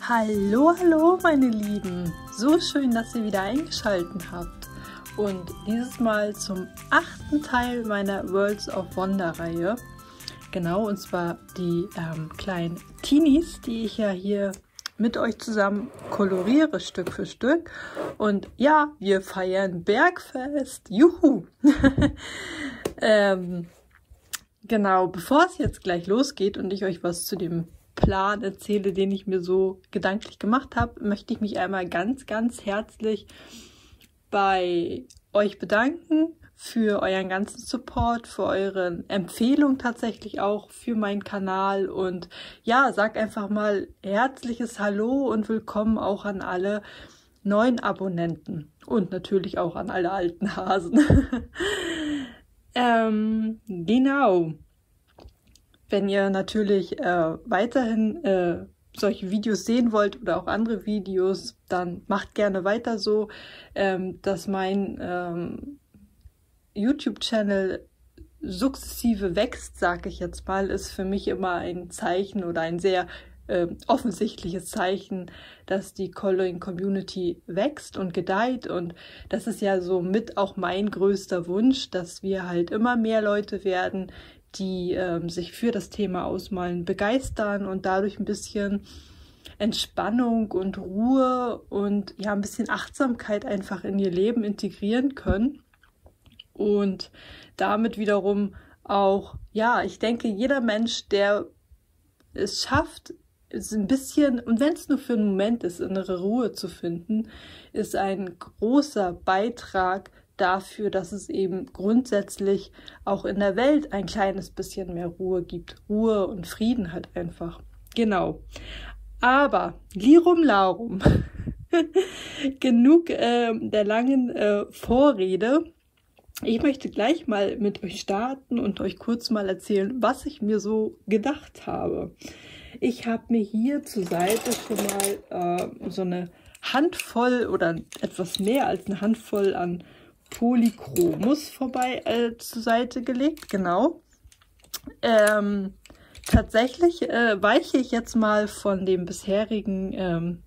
Hallo, hallo meine Lieben! So schön, dass ihr wieder eingeschaltet habt und dieses Mal zum 8. Teil meiner Worlds of Wonder Reihe. Genau, und zwar die kleinen Teenies, die ich ja hier mit euch zusammen koloriere Stück für Stück. Und ja, wir feiern Bergfest! Juhu! Genau, bevor es jetzt gleich losgeht und ich euch was zu dem Plan erzähle, den ich mir so gedanklich gemacht habe, möchte ich mich einmal ganz, ganz herzlich bei euch bedanken für euren ganzen Support, für eure Empfehlung tatsächlich auch für meinen Kanal und ja, sag einfach mal herzliches Hallo und willkommen auch an alle neuen Abonnenten und natürlich auch an alle alten Hasen. Genau. Wenn ihr natürlich weiterhin solche Videos sehen wollt oder auch andere Videos, dann macht gerne weiter so, dass mein YouTube-Channel sukzessive wächst, sage ich jetzt mal, ist für mich immer ein Zeichen oder ein sehr offensichtliches Zeichen, dass die Coloring-Community wächst und gedeiht, und das ist ja so mit auch mein größter Wunsch, dass wir halt immer mehr Leute werden, die sich für das Thema Ausmalen begeistern und dadurch ein bisschen Entspannung und Ruhe und ja ein bisschen Achtsamkeit einfach in ihr Leben integrieren können. Und damit wiederum auch, ja, ich denke, jeder Mensch, der es schafft, ist ein bisschen, und wenn es nur für einen Moment ist, innere Ruhe zu finden, ist ein großer Beitrag dafür, dass es eben grundsätzlich auch in der Welt ein kleines bisschen mehr Ruhe gibt. Ruhe und Frieden halt einfach. Genau. Aber Lirum Larum. Genug der langen Vorrede. Ich möchte gleich mal mit euch starten und euch kurz mal erzählen, was ich mir so gedacht habe. Ich habe mir hier zur Seite schon mal so eine Handvoll oder etwas mehr als eine Handvoll an Polychromos zur Seite gelegt, genau. Tatsächlich weiche ich jetzt mal von dem bisherigen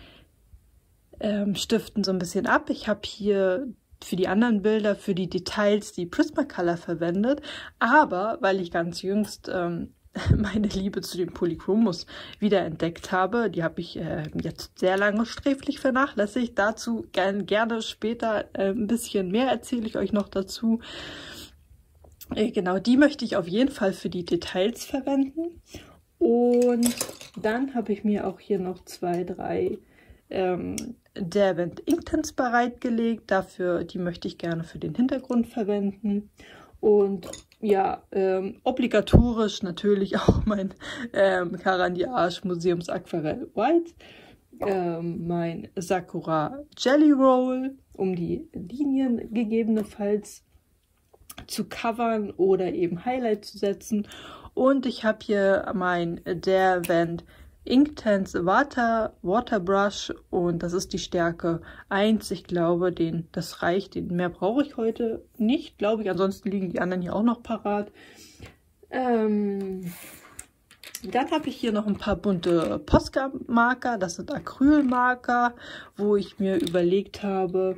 Stiften so ein bisschen ab. Ich habe hier für die anderen Bilder, für die Details, die Prismacolor verwendet, aber weil ich ganz jüngst meine Liebe zu den Polychromos wiederentdeckt habe, die habe ich jetzt sehr lange sträflich vernachlässigt. Dazu gerne später ein bisschen mehr erzähle ich euch noch dazu. Genau, die möchte ich auf jeden Fall für die Details verwenden. Und dann habe ich mir auch hier noch 2, 3 Derwent Inktense bereitgelegt. Die möchte ich gerne für den Hintergrund verwenden. Und ja, obligatorisch natürlich auch mein Caran d'Ache Museums Aquarell White, mein Sakura Jelly Roll, um die Linien gegebenenfalls zu covern oder eben Highlight zu setzen. Und ich habe hier mein Derwent Inktense Waterbrush, und das ist die Stärke 1. Ich glaube, das reicht. Mehr brauche ich heute nicht, glaube ich. Ansonsten liegen die anderen hier auch noch parat. Dann habe ich hier noch ein paar bunte Posca-Marker. Das sind Acrylmarker, wo ich mir überlegt habe,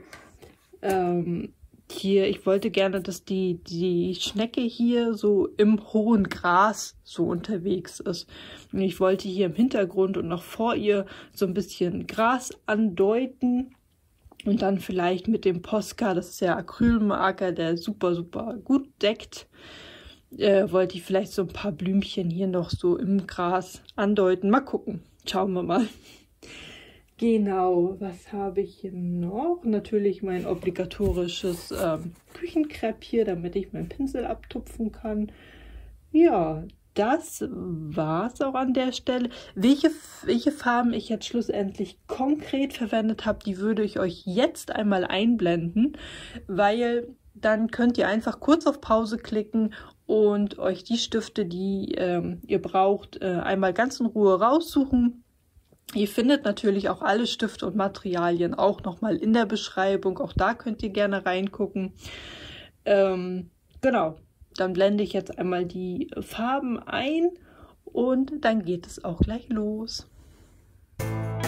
ich wollte gerne, dass die Schnecke hier so im hohen Gras so unterwegs ist. Und ich wollte hier im Hintergrund und noch vor ihr so ein bisschen Gras andeuten. Und dann vielleicht mit dem Posca, das ist ja Acrylmarker, der super, super gut deckt, wollte ich vielleicht so ein paar Blümchen hier noch so im Gras andeuten. Mal gucken. Schauen wir mal. Genau, was habe ich hier noch? Natürlich mein obligatorisches Küchenkrepp hier, damit ich meinen Pinsel abtupfen kann. Ja, das war's auch an der Stelle. Welche Farben ich jetzt schlussendlich konkret verwendet habe, die würde ich euch jetzt einmal einblenden, weil dann könnt ihr einfach kurz auf Pause klicken und euch die Stifte, die ihr braucht, einmal ganz in Ruhe raussuchen. Ihr findet natürlich auch alle Stifte und Materialien auch nochmal in der Beschreibung. Auch da könnt ihr gerne reingucken. Genau, dann blende ich jetzt einmal die Farben ein und dann geht es auch gleich los.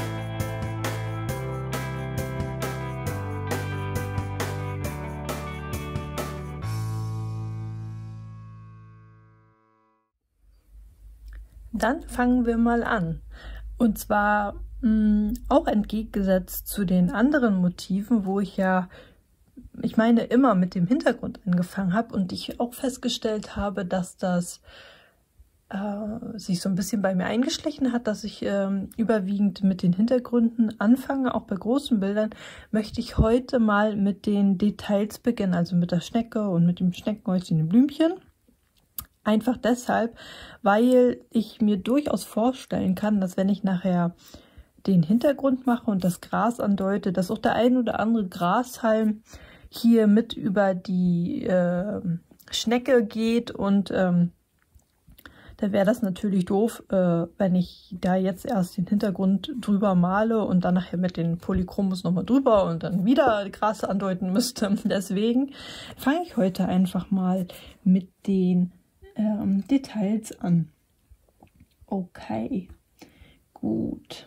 Dann fangen wir mal an. Und zwar auch entgegengesetzt zu den anderen Motiven, wo ich meine, immer mit dem Hintergrund angefangen habe und ich auch festgestellt habe, dass das sich so ein bisschen bei mir eingeschlichen hat, dass ich überwiegend mit den Hintergründen anfange. Auch bei großen Bildern möchte ich heute mal mit den Details beginnen, also mit der Schnecke und mit dem Schneckenhäuschen, dem Blümchen. Einfach deshalb, weil ich mir durchaus vorstellen kann, dass wenn ich nachher den Hintergrund mache und das Gras andeute, dass auch der ein oder andere Grashalm hier mit über die Schnecke geht und da wäre das natürlich doof, wenn ich da jetzt erst den Hintergrund drüber male und dann nachher mit den Polychromos nochmal drüber und dann wieder Gras andeuten müsste. Deswegen fange ich heute einfach mal mit den Details an. Okay, gut.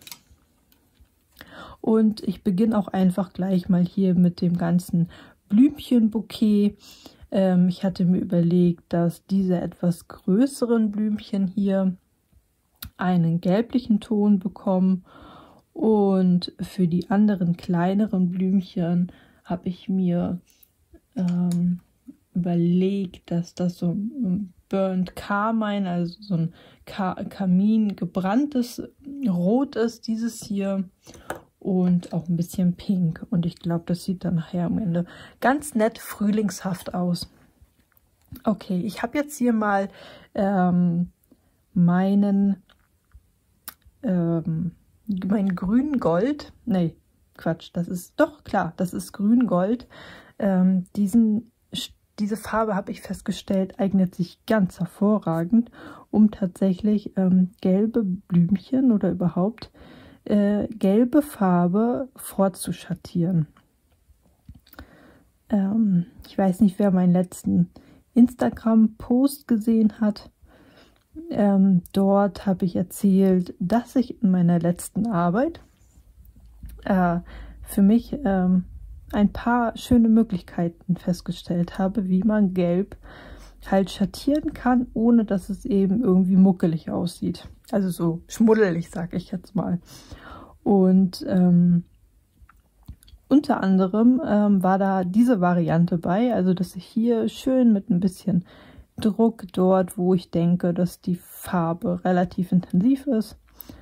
Und ich beginne auch einfach gleich mal hier mit dem ganzen Blümchenbouquet. Ich hatte mir überlegt, dass diese etwas größeren Blümchen hier einen gelblichen Ton bekommen und für die anderen kleineren Blümchen habe ich mir überlegt, dass das so ein Burnt Carmine, also so ein Kamin gebranntes Rot ist, dieses hier. Und auch ein bisschen pink. Und ich glaube, das sieht dann nachher am Ende ganz nett frühlingshaft aus. Okay, ich habe jetzt hier mal meinen Grün-Gold. Nee, Quatsch, das ist doch klar, das ist Grün-Gold. Diese Farbe, habe ich festgestellt, eignet sich ganz hervorragend, um tatsächlich gelbe Blümchen oder überhaupt gelbe Farbe vorzuschattieren. Ich weiß nicht, wer meinen letzten Instagram-Post gesehen hat. Dort habe ich erzählt, dass ich in meiner letzten Arbeit für mich ein paar schöne Möglichkeiten festgestellt habe, wie man Gelb halt schattieren kann, ohne dass es eben irgendwie muckelig aussieht. Also so schmuddelig, sage ich jetzt mal. Und unter anderem war da diese Variante bei, also dass ich hier schön mit ein bisschen Druck dort, wo ich denke, dass die Farbe relativ intensiv ist,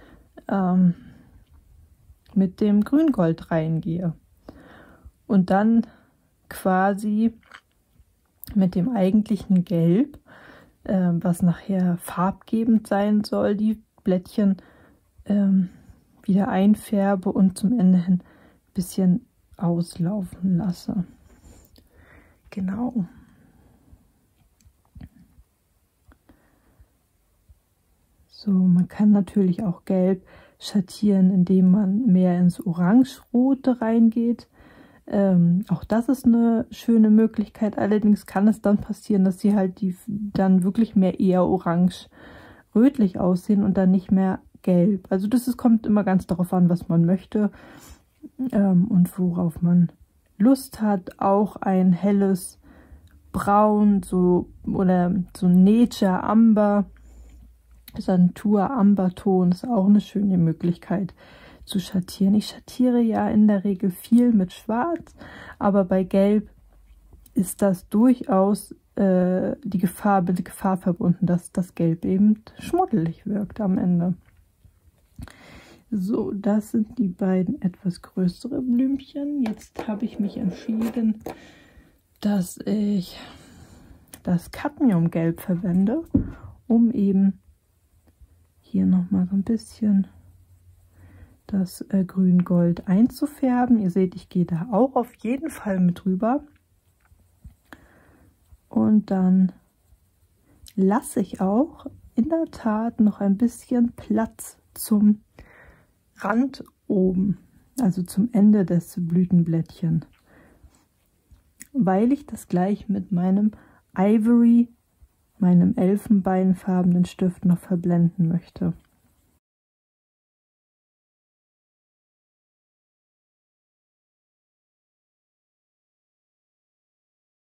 mit dem Grüngold reingehe. Und dann quasi mit dem eigentlichen Gelb, was nachher farbgebend sein soll, die Blättchen wieder einfärbe und zum Ende hin ein bisschen auslaufen lasse. Genau. So, man kann natürlich auch Gelb schattieren, indem man mehr ins Orange-Rote reingeht. Auch das ist eine schöne Möglichkeit. Allerdings kann es dann passieren, dass sie halt dann wirklich mehr eher orange-rötlich aussehen und dann nicht mehr gelb. Also kommt immer ganz darauf an, was man möchte und worauf man Lust hat. Auch ein helles Braun oder so Nature Amber, Santur Amberton ist auch eine schöne Möglichkeit zu schattieren. Ich schattiere ja in der Regel viel mit Schwarz, aber bei Gelb ist das durchaus die Gefahr verbunden, dass das Gelb eben schmuddelig wirkt am Ende. So, das sind die beiden etwas größere Blümchen. Jetzt habe ich mich entschieden, dass ich das Cadmiumgelb verwende, um eben hier nochmal so ein bisschen das Grün-Gold einzufärben. Ihr seht, ich gehe da auch auf jeden Fall mit rüber. Und dann lasse ich auch in der Tat noch ein bisschen Platz zum Rand oben, also zum Ende des Blütenblättchen, weil ich das gleich mit meinem Ivory, meinem elfenbeinfarbenen Stift noch verblenden möchte.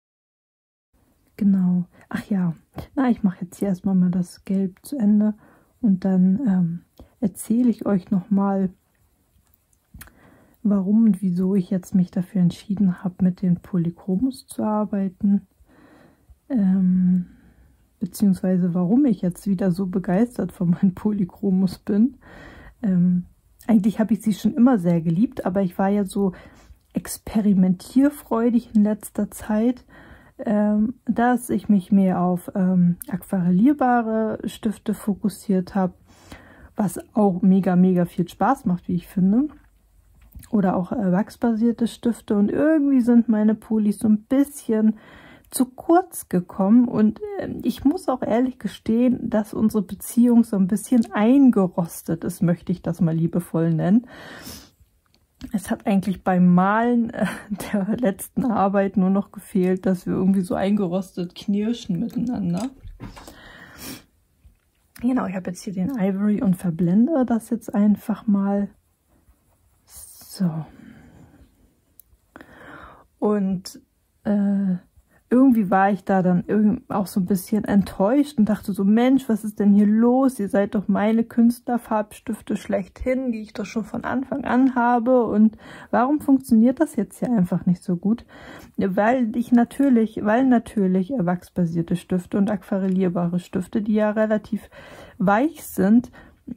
Genau. Ach ja, ich mache jetzt hier erstmal mal das Gelb zu Ende Und dann erzähle ich euch nochmal, warum und wieso ich jetzt mich dafür entschieden habe, mit den Polychromos zu arbeiten. Beziehungsweise warum ich jetzt wieder so begeistert von meinen Polychromos bin. Eigentlich habe ich sie schon immer sehr geliebt, aber ich war ja so experimentierfreudig in letzter Zeit, dass ich mich mehr auf aquarellierbare Stifte fokussiert habe, was auch mega viel Spaß macht, wie ich finde. Oder auch wachsbasierte Stifte, und irgendwie sind meine Polis so ein bisschen zu kurz gekommen, und ich muss auch ehrlich gestehen, dass unsere Beziehung so ein bisschen eingerostet ist, möchte ich das mal liebevoll nennen. Es hat eigentlich beim Malen der letzten Arbeit nur noch gefehlt, dass wir irgendwie so eingerostet knirschen miteinander. Genau, ich habe jetzt hier den Ivory und verblende das jetzt einfach mal. So. Und irgendwie war ich da dann auch so ein bisschen enttäuscht und dachte so, Mensch, was ist denn hier los? Ihr seid doch meine Künstlerfarbstifte schlechthin, die ich doch schon von Anfang an habe. Und warum funktioniert das jetzt hier einfach nicht so gut? Weil natürlich wachsbasierte Stifte und aquarellierbare Stifte, die ja relativ weich sind,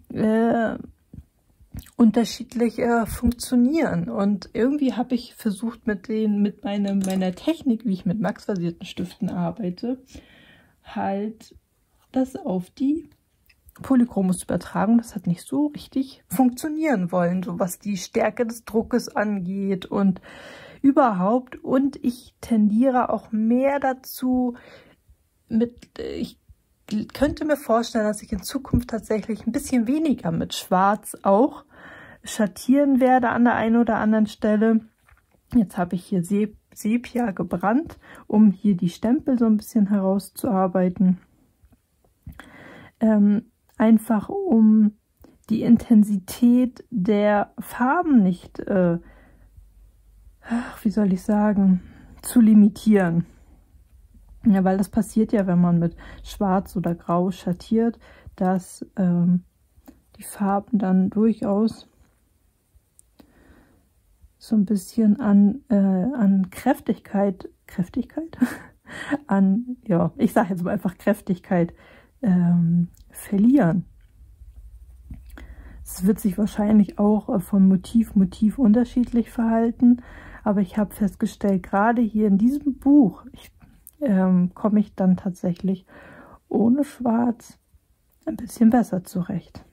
unterschiedlich funktionieren. Und irgendwie habe ich versucht, mit meiner Technik, wie ich mit wachsbasierten Stiften arbeite, halt das auf die Polychromos zu übertragen. Das hat nicht so richtig funktionieren wollen, so was die Stärke des Druckes angeht und überhaupt. Und ich tendiere auch mehr dazu, ich könnte mir vorstellen, dass ich in Zukunft tatsächlich ein bisschen weniger mit Schwarz auch schattieren werde an der einen oder anderen Stelle. Jetzt habe ich hier Sepia gebrannt, um hier die Stempel so ein bisschen herauszuarbeiten. Einfach um die Intensität der Farben nicht, wie soll ich sagen, zu limitieren. Ja, weil das passiert ja, wenn man mit Schwarz oder Grau schattiert, dass die Farben dann durchaus so ein bisschen an Kräftigkeit, ich sage jetzt mal einfach Kräftigkeit, verlieren. Es wird sich wahrscheinlich auch von Motiv unterschiedlich verhalten, aber ich habe festgestellt, gerade hier in diesem Buch, komme ich dann tatsächlich ohne Schwarz ein bisschen besser zurecht.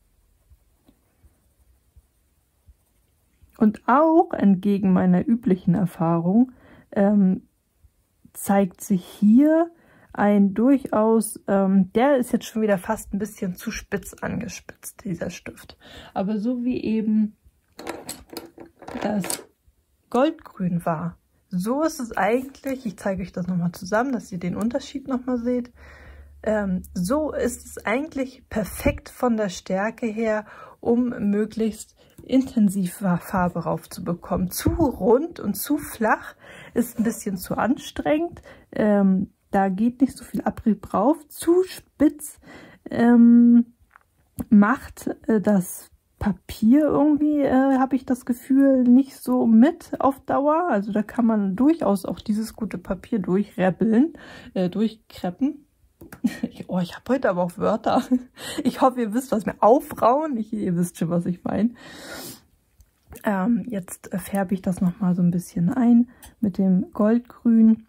Und auch entgegen meiner üblichen Erfahrung zeigt sich hier ein durchaus, der ist jetzt schon wieder fast ein bisschen zu spitz angespitzt, dieser Stift. Aber so wie eben das Goldgrün war, so ist es eigentlich, ich zeige euch das nochmal zusammen, dass ihr den Unterschied nochmal seht. So ist es eigentlich perfekt von der Stärke her, um möglichst intensiv Farbe raufzubekommen. Zu rund und zu flach ist ein bisschen zu anstrengend. Da geht nicht so viel Abrieb drauf. Zu spitz macht das Papier irgendwie, habe ich das Gefühl, nicht so mit auf Dauer. Also da kann man durchaus auch dieses gute Papier durchreppeln, durchkreppen. Ich habe heute aber auch Wörter. Ich hoffe, ihr wisst, was mir aufrauen. Ihr wisst schon, was ich meine. Jetzt färbe ich das nochmal so ein bisschen ein mit dem Goldgrün.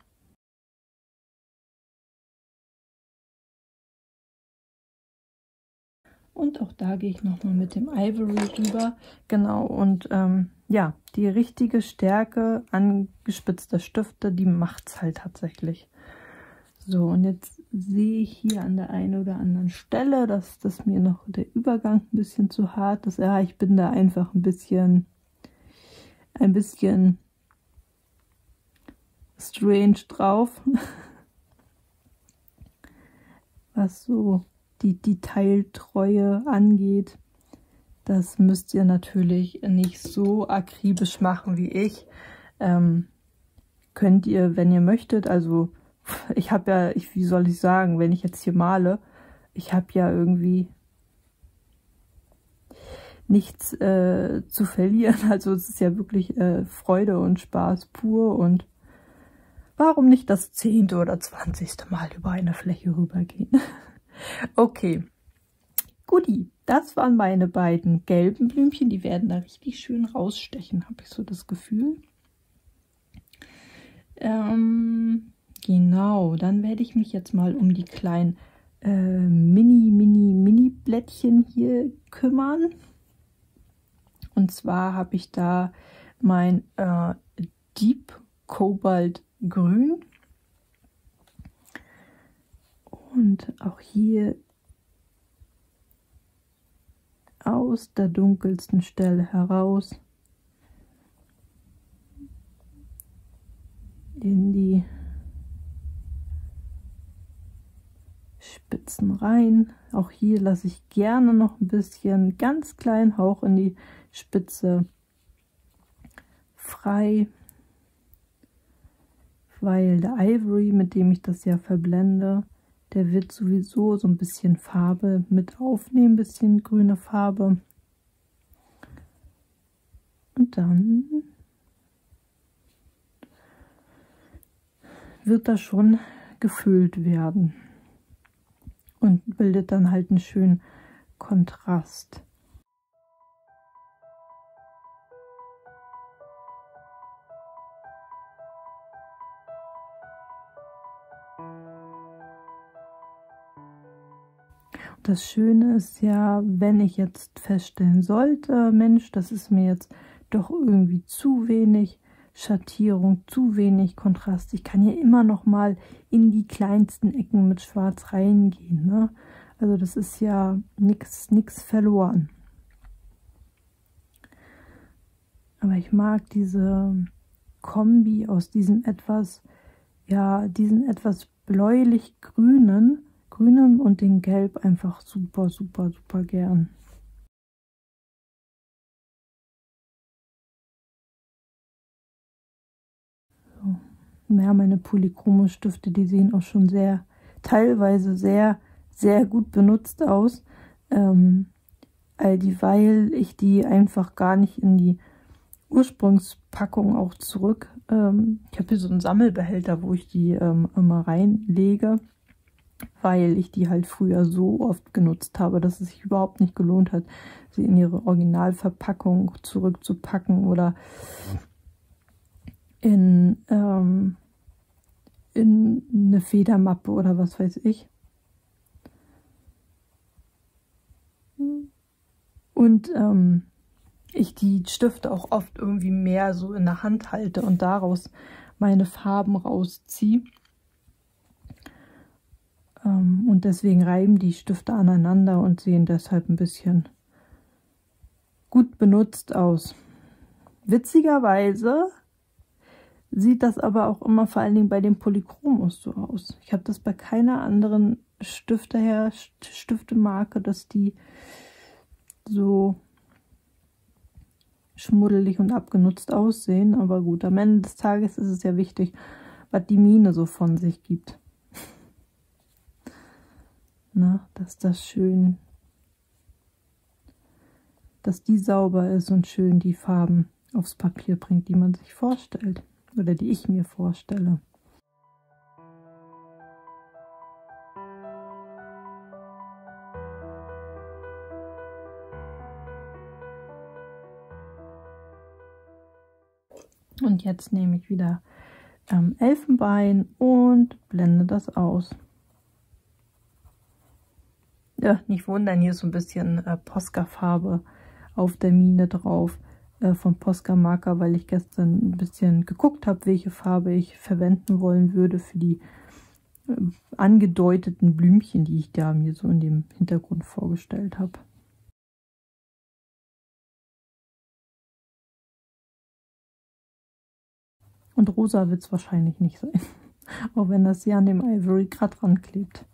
Und auch da gehe ich nochmal mit dem Ivory rüber. Genau, und ja, die richtige Stärke angespitzter Stifte, die macht es halt tatsächlich. So, und jetzt sehe ich hier an der einen oder anderen Stelle, dass das mir noch der Übergang ein bisschen zu hart ist. Ja, ich bin da einfach ein bisschen strange drauf, was so die Detailtreue angeht. Das müsst ihr natürlich nicht so akribisch machen wie ich. Könnt ihr, wenn ihr möchtet, also ich habe ja, wie soll ich sagen, wenn ich jetzt hier male, ich habe ja irgendwie nichts zu verlieren. Also es ist ja wirklich Freude und Spaß pur und warum nicht das 10. oder 20. Mal über eine Fläche rübergehen? Okay, guti, das waren meine beiden gelben Blümchen. Die werden da richtig schön rausstechen, habe ich so das Gefühl. Genau, dann werde ich mich jetzt mal um die kleinen Mini-Blättchen hier kümmern. Und zwar habe ich da mein Deep Cobalt Grün. Und auch hier aus der dunkelsten Stelle heraus in die Spitzen rein. Auch hier lasse ich gerne noch ein bisschen, ganz kleinen Hauch in die Spitze frei, weil der Ivory, mit dem ich das ja verblende, der wird sowieso so ein bisschen Farbe mit aufnehmen, ein bisschen grüne Farbe. Und dann wird das schon gefüllt werden und bildet dann halt einen schönen Kontrast. Das Schöne ist ja, wenn ich jetzt feststellen sollte, Mensch, das ist mir jetzt doch irgendwie zu wenig Schattierung, zu wenig Kontrast. Ich kann hier immer noch mal in die kleinsten Ecken mit Schwarz reingehen, ne? Also das ist ja nichts verloren. Aber ich mag diese Kombi aus diesem etwas, ja, diesen etwas bläulich-grünem und den Gelb einfach super gern. So. Ja, meine Polychromo-Stifte, die sehen auch schon teilweise sehr gut benutzt aus, weil ich die einfach gar nicht in die Ursprungspackung auch zurück. Ich habe hier so einen Sammelbehälter, wo ich die immer reinlege, weil ich die halt früher so oft genutzt habe, dass es sich überhaupt nicht gelohnt hat, sie in ihre Originalverpackung zurückzupacken oder in eine Federmappe oder was weiß ich. Und ich die Stifte auch oft irgendwie mehr so in der Hand halte und daraus meine Farben rausziehe. Und deswegen reiben die Stifte aneinander und sehen deshalb ein bisschen gut benutzt aus. Witzigerweise sieht das aber auch immer vor allen Dingen bei den Polychromos so aus. Ich habe das bei keiner anderen Stiftemarke, dass die so schmuddelig und abgenutzt aussehen. Aber gut, am Ende des Tages ist es ja wichtig, was die Mine so von sich gibt. Na, dass das schön, dass die sauber ist und schön die Farben aufs Papier bringt, die man sich vorstellt oder die ich mir vorstelle. Und jetzt nehme ich wieder Elfenbein und blende das aus. Ja, nicht wundern, hier ist so ein bisschen Posca-Farbe auf der Mine drauf vom Posca-Marker, weil ich gestern ein bisschen geguckt habe, welche Farbe ich verwenden wollen würde für die angedeuteten Blümchen, die ich da mir so in dem Hintergrund vorgestellt habe. Und rosa wird es wahrscheinlich nicht sein, auch wenn das hier an dem Ivory gerade dran klebt.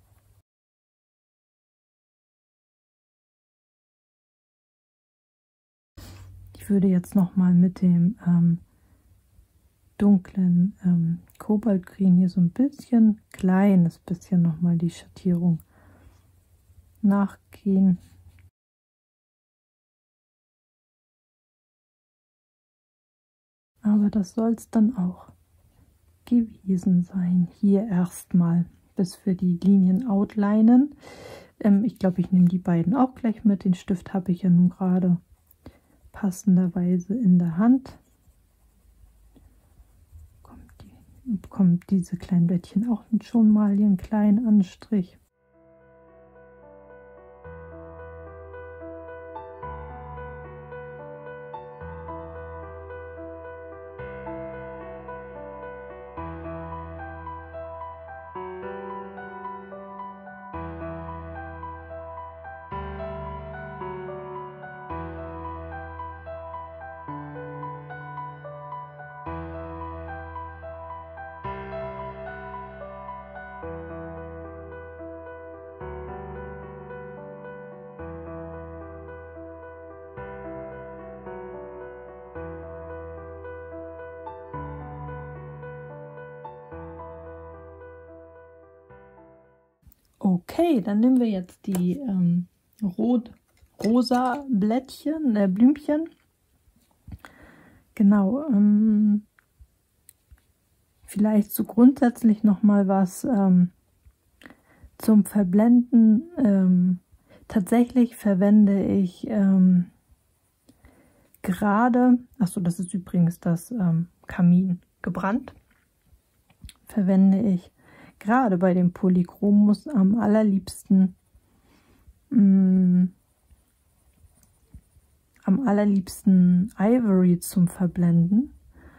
Ich würde jetzt noch mal mit dem dunklen Kobaltgrün hier so ein kleines bisschen noch mal die Schattierung nachgehen. Aber das soll es dann auch gewesen sein. Hier erstmal, bis wir die Linien outlinen. Ich glaube, ich nehme die beiden auch gleich mit. Den Stift habe ich ja nun gerade passenderweise in der Hand. Bekommt diese kleinen Blättchen auch schon mal ihren kleinen Anstrich. Okay, dann nehmen wir jetzt die rosa Blättchen, Blümchen. Genau. Vielleicht so grundsätzlich noch mal was zum Verblenden. Tatsächlich verwende ich gerade, achso, das ist übrigens das Kamin gebrannt, verwende ich gerade bei dem Polychrommus am allerliebsten Ivory zum Verblenden,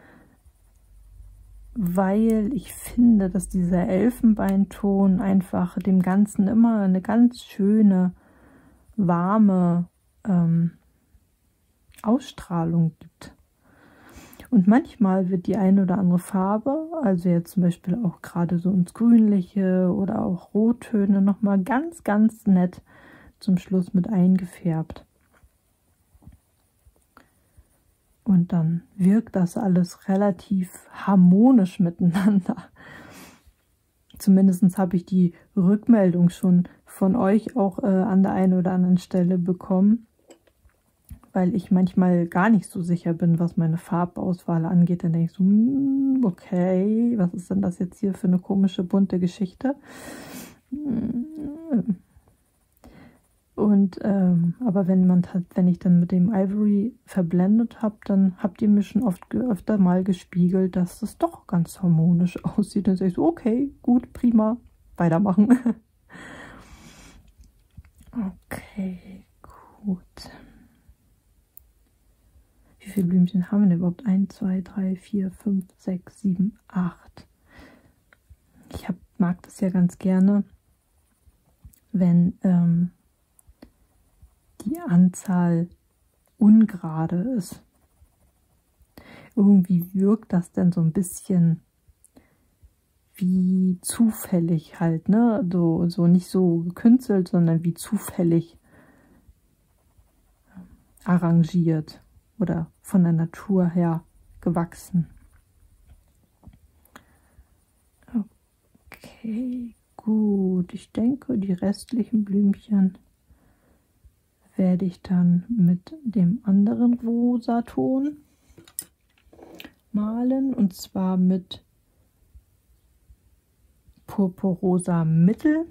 weil ich finde, dass dieser Elfenbeinton einfach dem Ganzen immer eine ganz schöne, warme Ausstrahlung gibt. Und manchmal wird die eine oder andere Farbe, also jetzt zum Beispiel auch gerade so ins Grünliche oder auch Rottöne, nochmal ganz, ganz nett zum Schluss mit eingefärbt. Und dann wirkt das alles relativ harmonisch miteinander. Zumindest habe ich die Rückmeldung schon von euch auch an der einen oder anderen Stelle bekommen, weil ich manchmal gar nicht so sicher bin, was meine Farbauswahl angeht. Dann denke ich so, okay, was ist denn das jetzt hier für eine komische, bunte Geschichte? Und aber wenn ich dann mit dem Ivory verblendet habe, dann habt ihr mir schon öfter mal gespiegelt, dass es doch ganz harmonisch aussieht. Dann sage ich so, okay, gut, prima, weitermachen. Okay, gut. Wie viele Blümchen haben wir denn überhaupt? 1, 2, 3, 4, 5, 6, 7, 8. Ich mag das ja ganz gerne, wenn die Anzahl ungerade ist. Irgendwie wirkt das dann so ein bisschen wie zufällig halt, ne? So nicht so gekünstelt, sondern wie zufällig arrangiert oder von der Natur her gewachsen. Okay, gut. Ich denke, die restlichen Blümchen werde ich dann mit dem anderen Rosaton malen, und zwar mit Purpurrosa Mittel.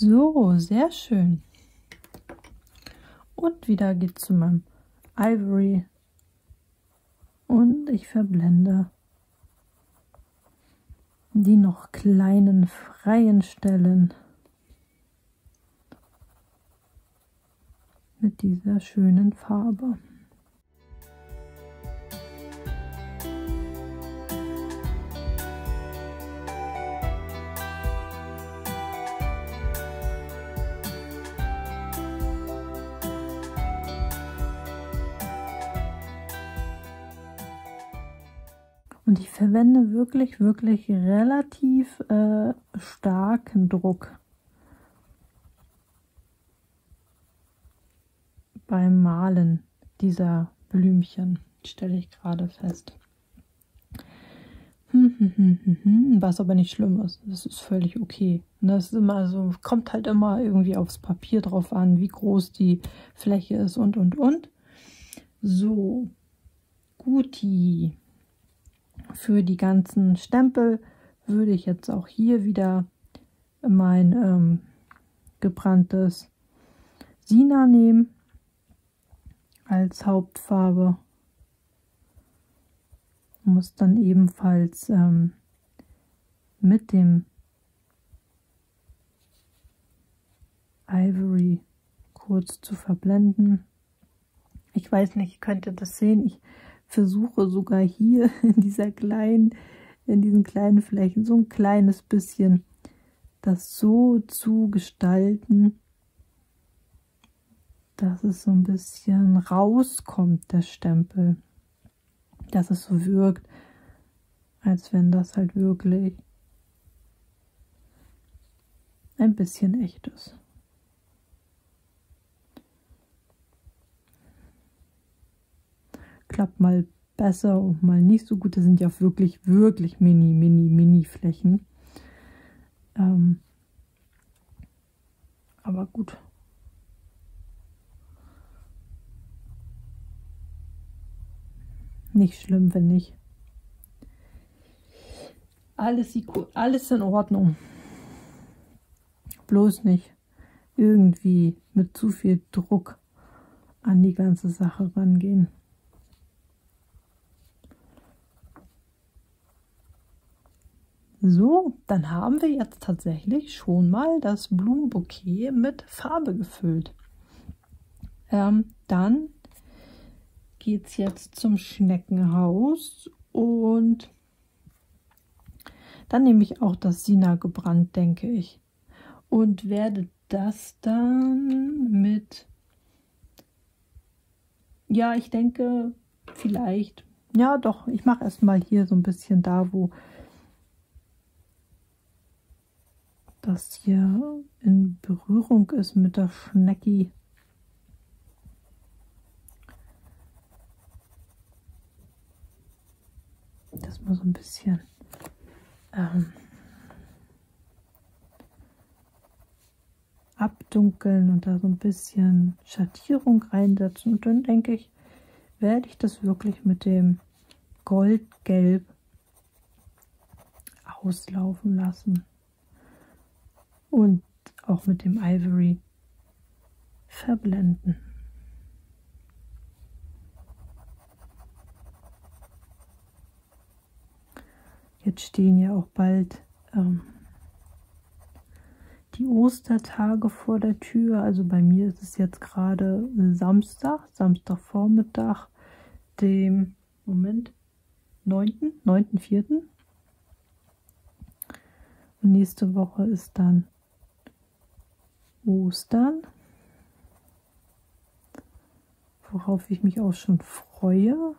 So, sehr schön. Und wieder geht es zu meinem Ivory. Und ich verblende die noch kleinen freien Stellen mit dieser schönen Farbe. Und ich verwende wirklich relativ starken Druck beim Malen dieser Blümchen, stelle ich gerade fest. Was aber nicht schlimm ist, das ist völlig okay. Das ist immer so, kommt halt immer irgendwie aufs Papier drauf an, wie groß die Fläche ist und. So, guti. Für die ganzen Stempel würde ich jetzt auch hier wieder mein gebranntes Sienna nehmen als Hauptfarbe. Muss dann ebenfalls mit dem Ivory kurz zu verblenden. Ich weiß nicht, könnt ihr das sehen? Ich versuche sogar hier in diesen kleinen Flächen so ein kleines bisschen das so zu gestalten, dass es so ein bisschen rauskommt, der Stempel. Dass es so wirkt, als wenn das halt wirklich ein bisschen echt ist. Klappt mal besser und mal nicht so gut. Das sind ja wirklich mini Flächen. Aber gut. Nicht schlimm, wenn nicht. Alles in Ordnung. Bloß nicht irgendwie mit zu viel Druck an die ganze Sache rangehen. So, dann haben wir jetzt tatsächlich schon mal das Blumenbouquet mit Farbe gefüllt. Dann geht es jetzt zum Schneckenhaus und dann nehme ich auch das Sienna gebrannt, denke ich. Und werde das dann mit, ja, ich denke vielleicht, ja doch, ich mache erstmal hier so ein bisschen da, wo das hier in Berührung ist mit der Schnecki. Das mal so ein bisschen abdunkeln und da so ein bisschen Schattierung reinsetzen. Und dann denke ich, werde ich das wirklich mit dem Goldgelb auslaufen lassen. Und auch mit dem Ivory verblenden. Jetzt stehen ja auch bald die Ostertage vor der Tür. Also bei mir ist es jetzt gerade Samstagvormittag, dem 9.4. Und nächste Woche ist dann Ostern, worauf ich mich auch schon freue.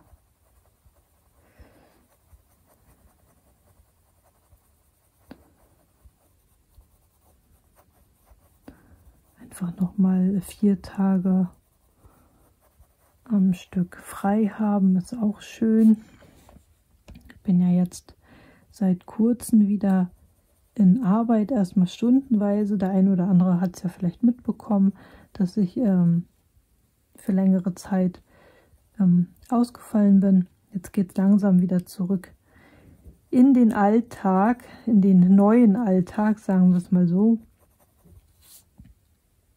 Einfach nochmal 4 Tage am Stück frei haben, ist auch schön. Ich bin ja jetzt seit kurzem wieder in Arbeit, erstmal stundenweise. Der eine oder andere hat es ja vielleicht mitbekommen, dass ich für längere Zeit ausgefallen bin. Jetzt geht es langsam wieder zurück in den Alltag, in den neuen Alltag, sagen wir es mal so.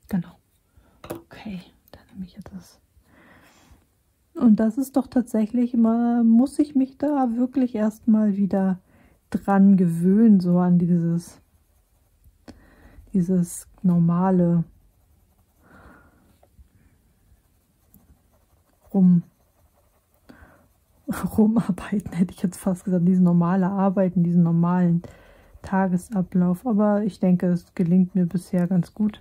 Genau. Okay, dann nehme ich jetzt das. Und das ist doch tatsächlich immer, muss ich mich da wirklich erstmal wieder dran gewöhnen, so an dieses normale Rumarbeiten, hätte ich jetzt fast gesagt, dieses normale Arbeiten, diesen normalen Tagesablauf. Aber ich denke, es gelingt mir bisher ganz gut.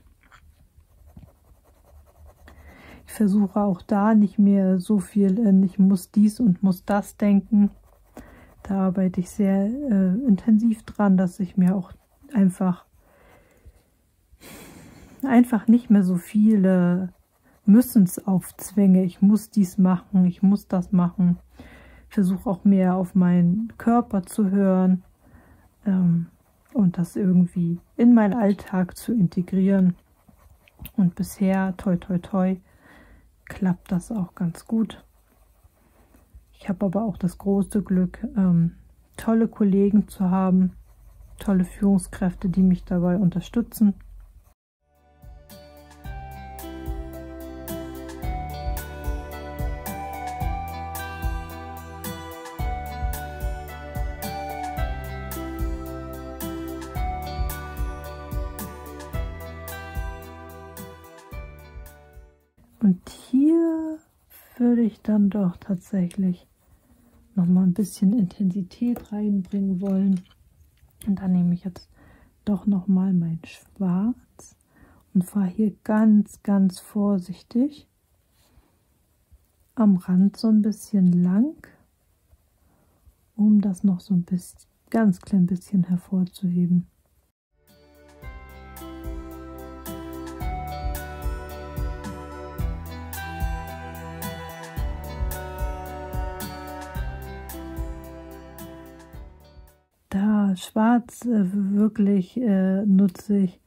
Ich versuche auch da nicht mehr so viel in, ich muss dies und muss das denken. Da arbeite ich sehr intensiv dran, dass ich mir auch einfach nicht mehr so viele Müssens aufzwänge. Ich muss dies machen, ich muss das machen. Ich versuche auch mehr auf meinen Körper zu hören und das irgendwie in meinen Alltag zu integrieren. Und bisher, toi toi toi, klappt das auch ganz gut. Ich habe aber auch das große Glück, tolle Kollegen zu haben, tolle Führungskräfte, die mich dabei unterstützen. Und hier würde ich dann doch tatsächlich noch mal ein bisschen Intensität reinbringen wollen. Und dann nehme ich jetzt doch noch mal mein Schwarz und fahre hier ganz, ganz vorsichtig am Rand so ein bisschen lang, um das noch so ein bisschen, ganz klein bisschen hervorzuheben. Da Schwarz wirklich nutze ich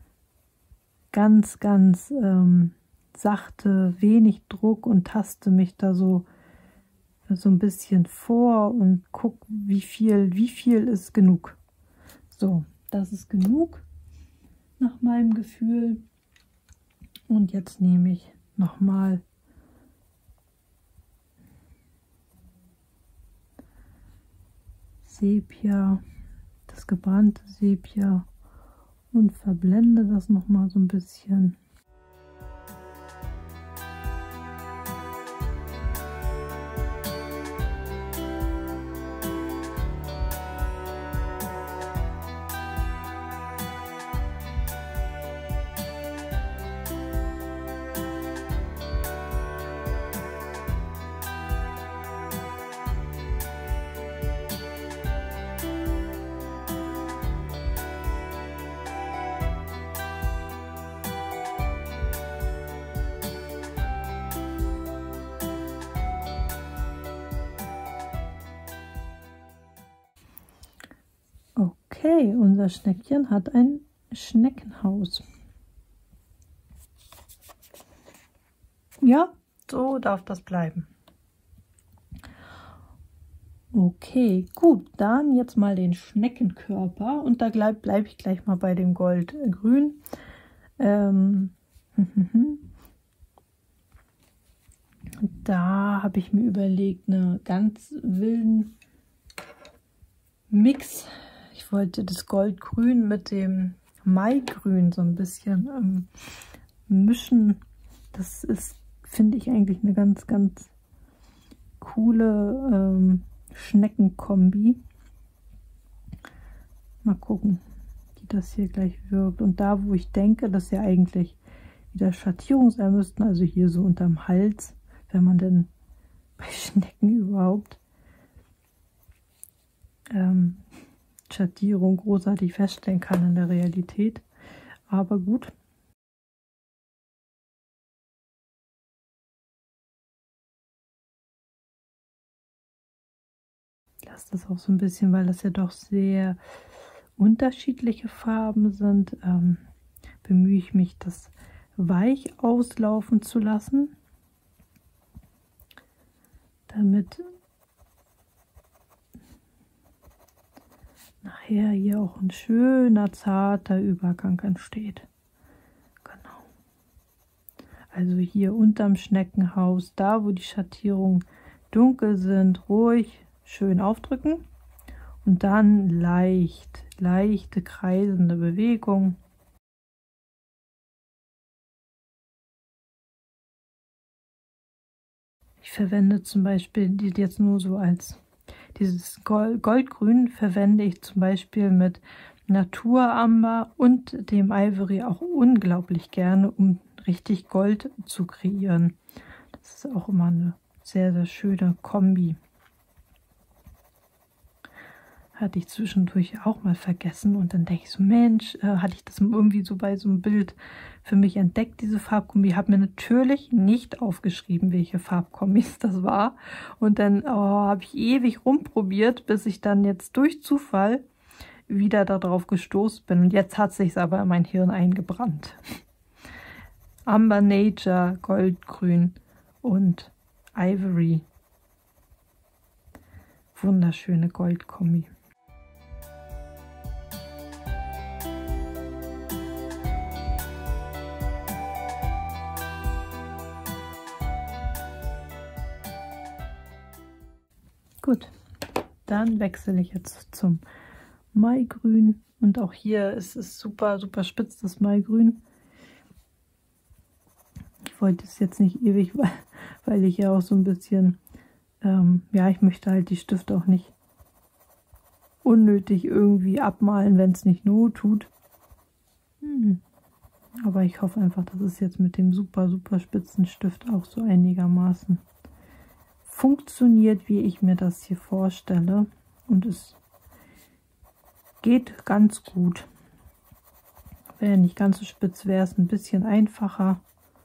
ganz, ganz sachte, wenig Druck und taste mich da so ein bisschen vor und gucke, wie viel ist genug. So, das ist genug nach meinem Gefühl. Und jetzt nehme ich nochmal Sepia, das gebrannte Sepia, und verblende das nochmal so ein bisschen. Okay, unser Schneckchen hat ein Schneckenhaus. Ja, so darf das bleiben. Okay, gut, dann jetzt mal den Schneckenkörper und da bleibe ich gleich mal bei dem Goldgrün. Da habe ich mir überlegt, einen ganz wilden Mix. Ich wollte das Goldgrün mit dem Maigrün so ein bisschen mischen. Das ist, finde ich, eigentlich eine ganz, ganz coole Schneckenkombi. Mal gucken, wie das hier gleich wirkt. Und da, wo ich denke, dass ja eigentlich wieder Schattierungen sein müssten, also hier so unterm Hals, wenn man denn bei Schnecken überhaupt Schattierung großartig feststellen kann in der Realität. Aber gut. Ich lasse das auch so ein bisschen, weil das ja doch sehr unterschiedliche Farben sind, bemühe ich mich, das weich auslaufen zu lassen, damit nachher hier auch ein schöner, zarter Übergang entsteht. Genau. Also hier unterm Schneckenhaus, da wo die Schattierungen dunkel sind, ruhig schön aufdrücken und dann leichte kreisende Bewegung. Ich verwende zum Beispiel die jetzt nur so als dieses Goldgrün verwende ich zum Beispiel mit Naturamber und dem Ivory auch unglaublich gerne, um richtig Gold zu kreieren. Das ist auch immer eine sehr, sehr schöne Kombi. Hatte ich zwischendurch auch mal vergessen und dann denke ich so, Mensch, hatte ich das irgendwie so bei so einem Bild für mich entdeckt, diese Farbkombi. Habe mir natürlich nicht aufgeschrieben, welche Farbkombis das war. Und dann habe ich ewig rumprobiert, bis ich dann jetzt durch Zufall wieder darauf gestoßen bin. Und jetzt hat sich aber in mein Hirn eingebrannt. Amber Nature, Goldgrün und Ivory. Wunderschöne Goldkombi. Gut, dann wechsle ich jetzt zum Maigrün und auch hier ist es super, super spitz, das Maigrün. Ich wollte es jetzt nicht ewig, weil ich ja auch so ein bisschen, ja, ich möchte halt die Stifte auch nicht unnötig irgendwie abmalen, wenn es nicht Not tut. Aber ich hoffe einfach, dass es jetzt mit dem super, super spitzen Stift auch so einigermaßen funktioniert, wie ich mir das hier vorstelle. Und es geht ganz gut. Wenn er nicht ganz so spitz wäre, ist ein bisschen einfacher.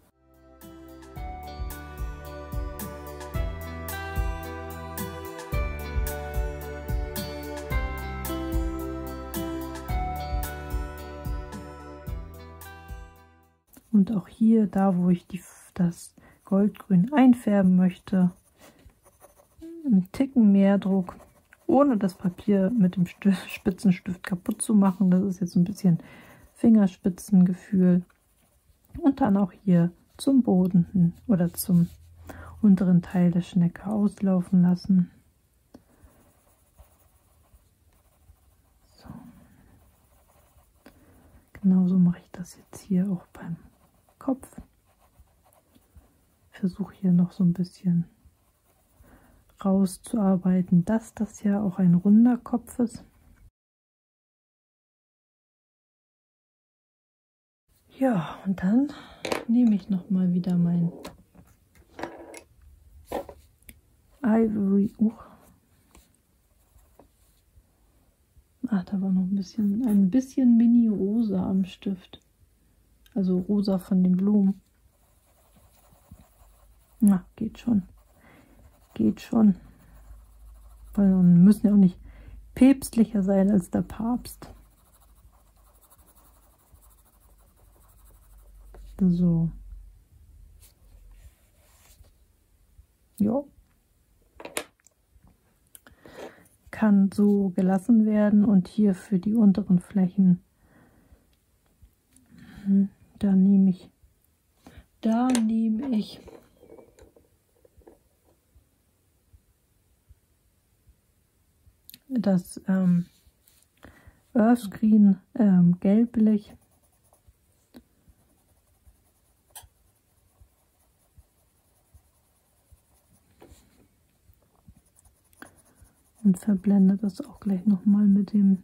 Und auch hier, da wo ich das Goldgrün einfärben möchte, einen Ticken mehr Druck, ohne das Papier mit dem Spitzenstift kaputt zu machen. Das ist jetzt ein bisschen Fingerspitzengefühl. Und dann auch hier zum Boden hin oder zum unteren Teil der Schnecke auslaufen lassen. So. Genauso mache ich das jetzt hier auch beim Kopf. Versuche hier noch so ein bisschen rauszuarbeiten, dass das ja auch ein runder Kopf ist. Ja, und dann nehme ich noch mal wieder mein Ivory. Ach, da war noch ein bisschen Mini Rosa am Stift. Also rosa von den Blumen. Na, geht schon. Geht schon. Weil wir müssen ja auch nicht päpstlicher sein als der Papst. So. Ja. Kann so gelassen werden und hier für die unteren Flächen, da nehme ich das Earthgreen gelblich. Und verblende das auch gleich nochmal mit dem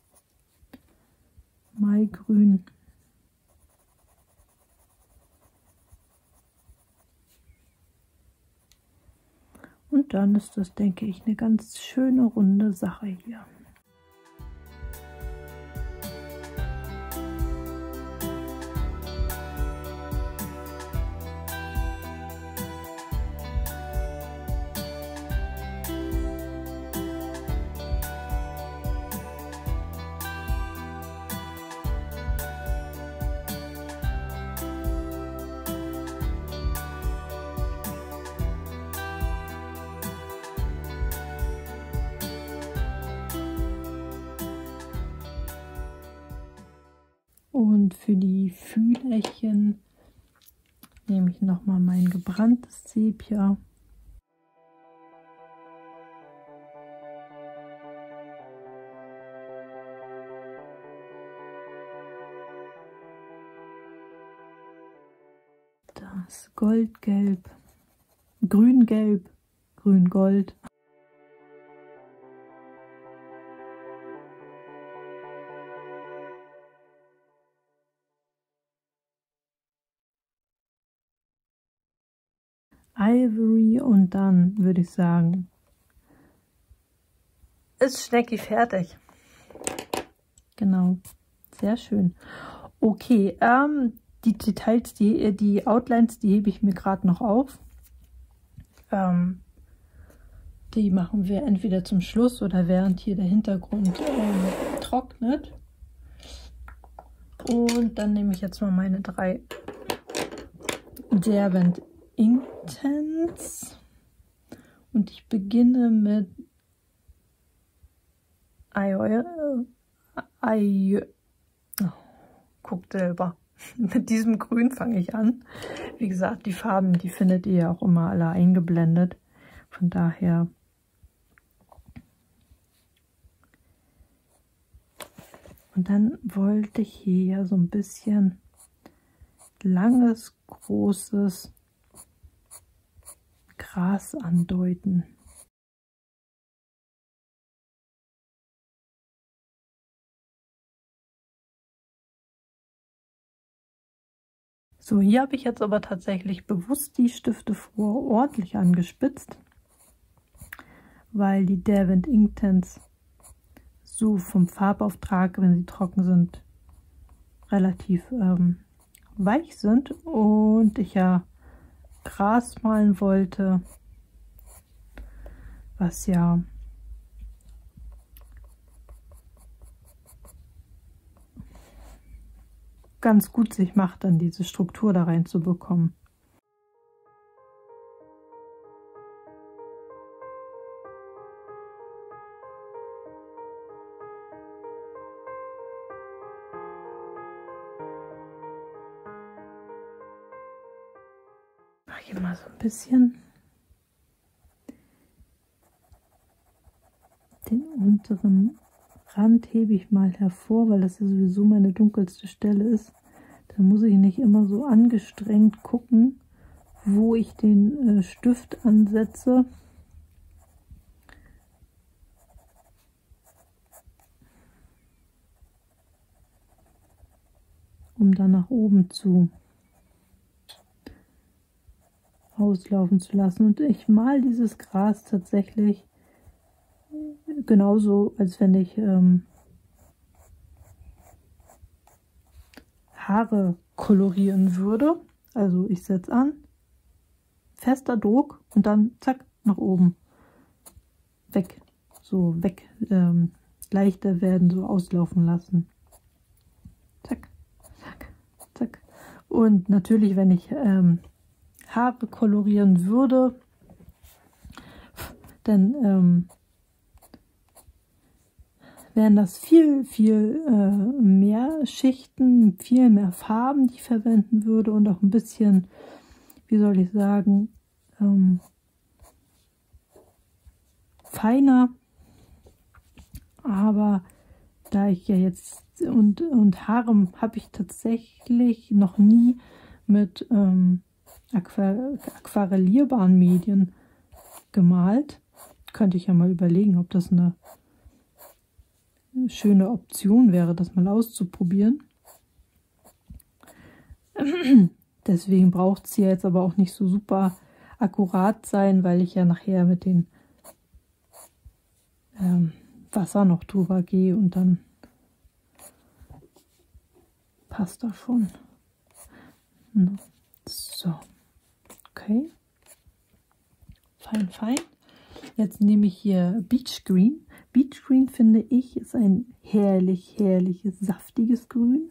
Maigrün. Und dann ist das, denke ich, eine ganz schöne runde Sache hier. Und für die Fühlerchen nehme ich nochmal mein gebranntes Sepia. Das Goldgelb, Grüngelb, Grüngold. Ivory und dann würde ich sagen, ist Schnecki fertig. Genau, sehr schön. Okay, die Details, die Outlines, die hebe ich mir gerade noch auf. Die machen wir entweder zum Schluss oder während hier der Hintergrund trocknet. Und dann nehme ich jetzt mal meine 3 Derwent Inktense und ich beginne mit guckt selber. Mit diesem Grün fange ich an. Wie gesagt, die Farben, die findet ihr ja auch immer alle eingeblendet. Von daher und dann wollte ich hier ja so ein bisschen langes, großes Gras andeuten. So, hier habe ich jetzt aber tatsächlich bewusst die Stifte vor ordentlich angespitzt, weil die Derwent Inktense so vom Farbauftrag, wenn sie trocken sind, relativ weich sind und ich ja Gras malen wollte, was ja ganz gut sich macht, dann diese Struktur da rein zu bekommen. Mach hier mal so ein bisschen den unteren Rand hebe ich mal hervor, weil das ja sowieso meine dunkelste Stelle ist. Dann muss ich nicht immer so angestrengt gucken, wo ich den Stift ansetze. Um dann nach oben zu auslaufen zu lassen. Und ich male dieses Gras tatsächlich genauso, als wenn ich Haare kolorieren würde. Also ich setze an, fester Druck und dann zack, nach oben. Weg. So weg. Leichter werden, so auslaufen lassen. Zack, zack, zack. Und natürlich, wenn ich Haare kolorieren würde, dann wären das viel mehr Schichten, viel mehr Farben, die ich verwenden würde und auch ein bisschen, wie soll ich sagen, feiner. Aber da ich ja jetzt und Haare habe ich tatsächlich noch nie mit aquarellierbaren Medien gemalt. Könnte ich ja mal überlegen, ob das eine schöne Option wäre, das mal auszuprobieren. Deswegen braucht es ja jetzt aber auch nicht so super akkurat sein, weil ich ja nachher mit den Wasser noch drüber gehe und dann passt das schon. So, okay. Fein, fein. Jetzt nehme ich hier Beach Green. Beach Green, finde ich, ist ein herrliches, saftiges Grün.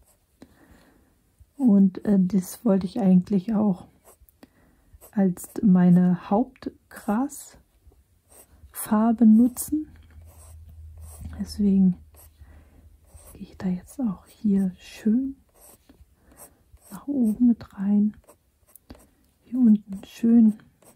Und das wollte ich eigentlich auch als meine Hauptgrasfarbe nutzen. Deswegen gehe ich da jetzt auch hier schön nach oben mit rein. Hier unten schön.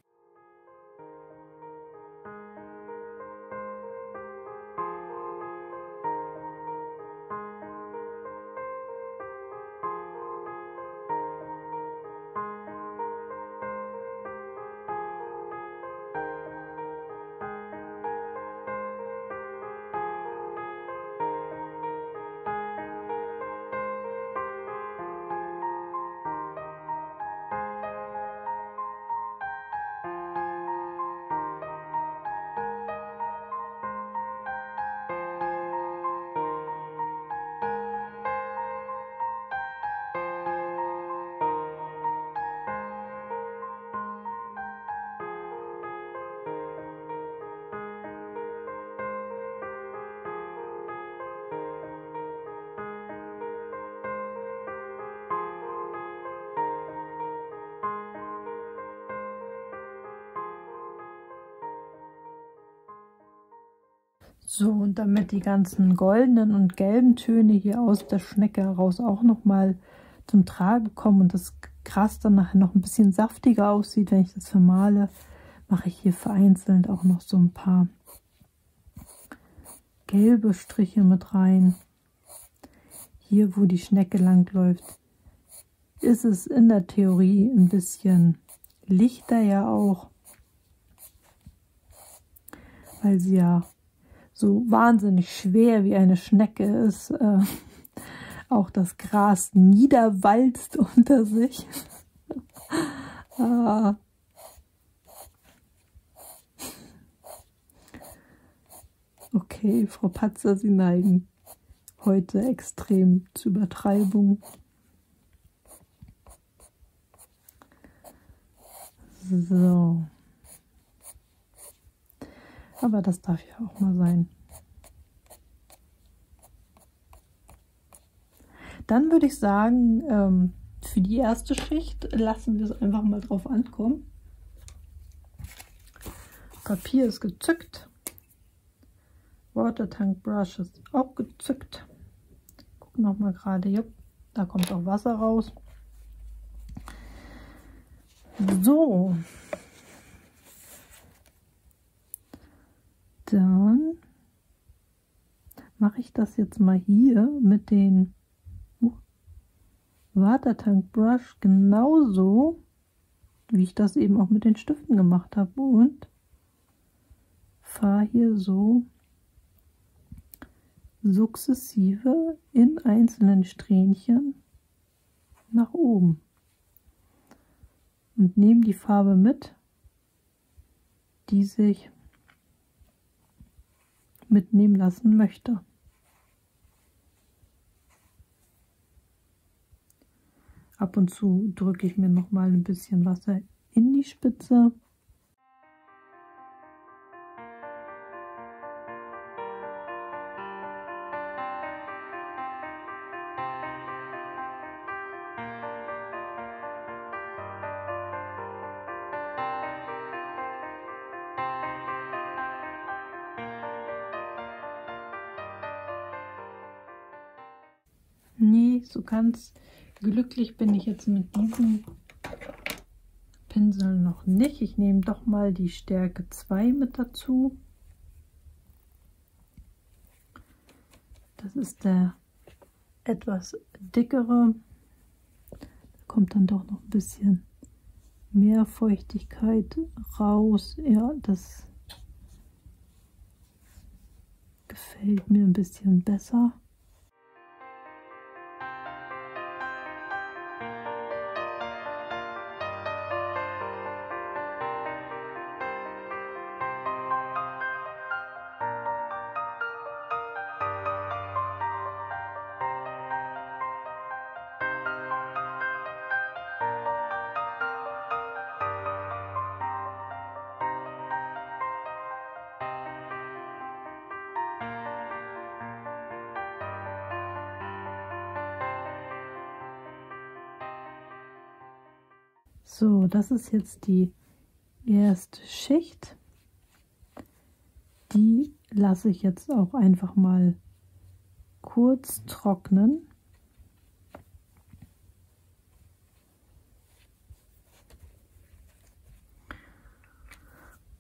So, und damit die ganzen goldenen und gelben Töne hier aus der Schnecke heraus auch nochmal zum Tragen kommen und das Gras dann nachher noch ein bisschen saftiger aussieht, wenn ich das vermale, mache ich hier vereinzelt auch noch so ein paar gelbe Striche mit rein. Hier, wo die Schnecke langläuft, ist es in der Theorie ein bisschen lichter ja auch, weil sie ja so wahnsinnig schwer wie eine Schnecke ist, auch das Gras niederwalzt unter sich. Okay, Frau Patzer, Sie neigen heute extrem zur Übertreibung. So. Aber das darf ja auch mal sein. Dann würde ich sagen, für die erste Schicht lassen wir es einfach mal drauf ankommen. Papier ist gezückt. Watertank Brush ist auch gezückt. Gucken noch mal gerade, ja, da kommt auch Wasser raus. So. Dann mache ich das jetzt mal hier mit den Watertank Brush genauso, wie ich das eben auch mit den Stiften gemacht habe, und fahre hier so sukzessive in einzelnen Strähnchen nach oben und nehme die Farbe mit, die sich mitnehmen lassen möchte. Ab und zu drücke ich mir noch mal ein bisschen Wasser in die Spitze. Nee, so ganz glücklich bin ich jetzt mit diesem Pinsel noch nicht. Ich nehme doch mal die Stärke 2 mit dazu. Das ist der etwas dickere. Da kommt dann doch noch ein bisschen mehr Feuchtigkeit raus. Ja, das gefällt mir ein bisschen besser. So, das ist jetzt die erste Schicht. Die lasse ich jetzt auch einfach mal kurz trocknen.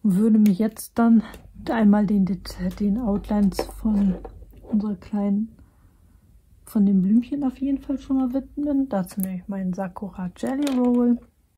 Und würde mich jetzt dann einmal den Outlines von unserer kleinen, von dem Blümchen auf jeden Fall schon mal widmen. Dazu nehme ich meinen Sakura Jelly Roll.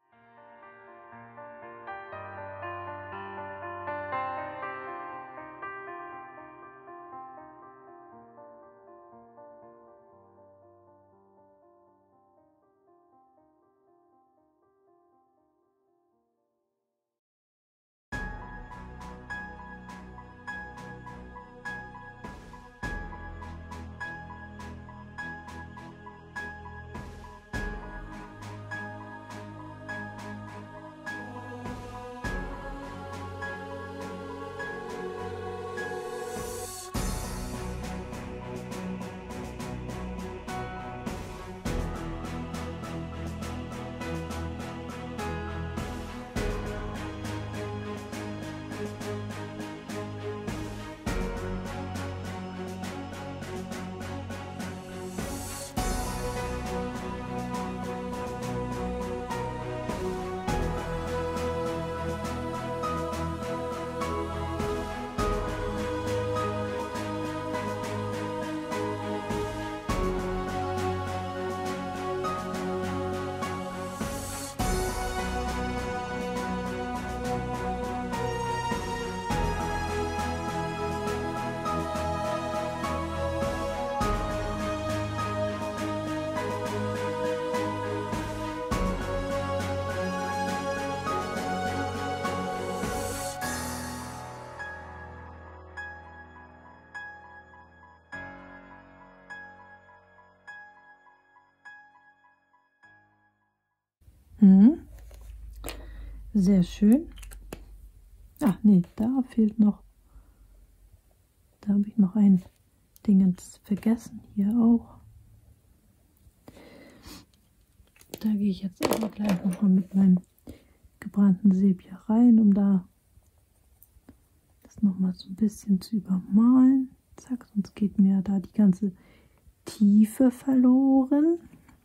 Sehr schön. Ach nee, da fehlt noch. Da habe ich noch ein Dingens vergessen. Hier auch. Da gehe ich jetzt aber gleich nochmal mit meinem gebrannten Sepia rein, um da das nochmal so ein bisschen zu übermalen. Zack, sonst geht mir da die ganze Tiefe verloren.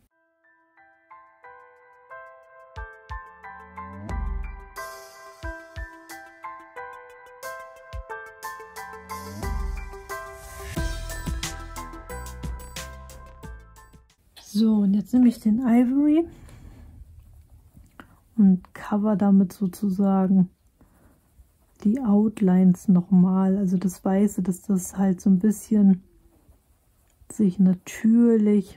So, und jetzt nehme ich den Ivory und cover damit sozusagen die Outlines nochmal. Also das Weiße, dass das halt so ein bisschen sich natürlich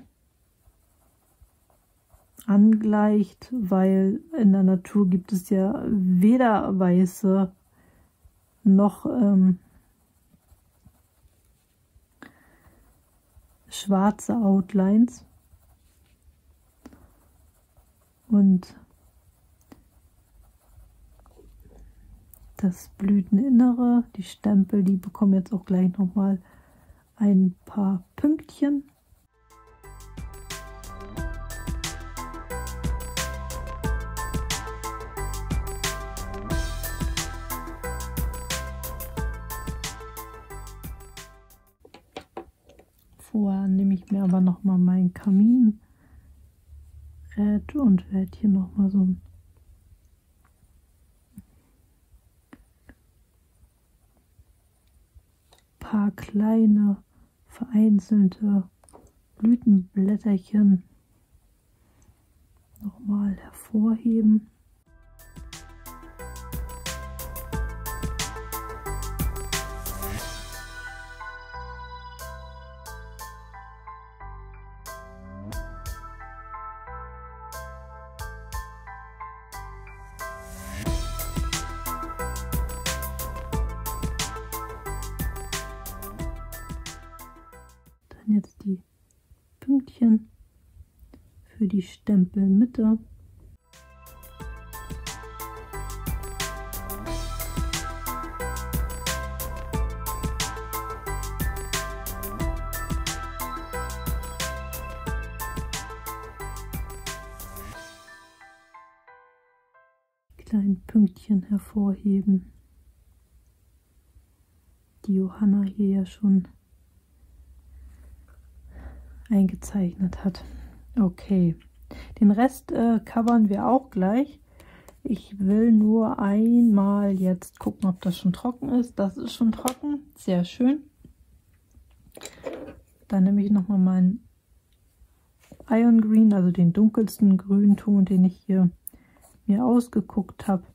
angleicht, weil in der Natur gibt es ja weder weiße noch schwarze Outlines. Und das Blüteninnere, die Stempel, die bekommen jetzt auch gleich nochmal ein paar Pünktchen. Vorher nehme ich mir aber nochmal meinen Kamin und werde hier nochmal so ein paar kleine vereinzelte Blütenblätterchen nochmal hervorheben. Jetzt die Pünktchen für die Stempelmitte. Kleinen Pünktchen hervorheben, die Johanna hier ja schon eingezeichnet hat. Okay, den Rest covern wir auch gleich. Ich will nur einmal jetzt gucken, ob das schon trocken ist. Das ist schon trocken, sehr schön. Dann nehme ich nochmal meinen Iron Green, also den dunkelsten Grünton, den ich hier mir ausgeguckt habe.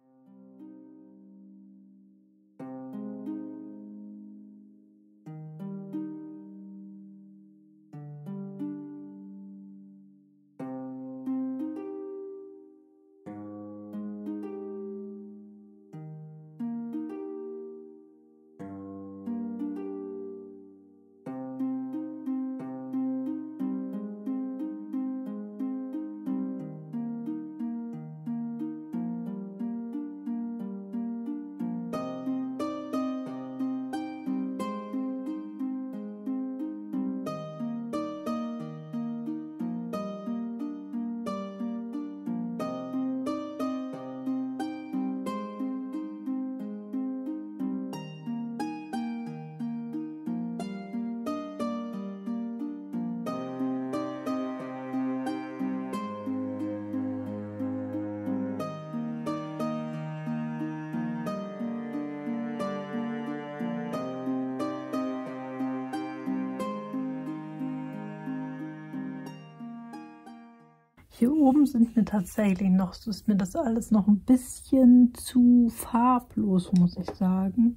Hier oben sind mir tatsächlich noch, so ist mir das alles noch ein bisschen zu farblos, muss ich sagen.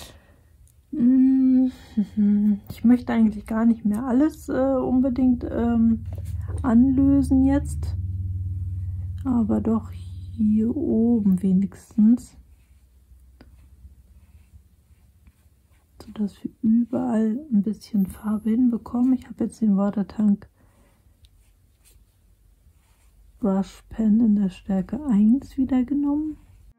Ich möchte eigentlich gar nicht mehr alles unbedingt anlösen jetzt, aber doch hier oben wenigstens, sodass wir überall ein bisschen Farbe hinbekommen. Ich habe jetzt den Watertank Brush Pen in der Stärke 1 wieder genommen.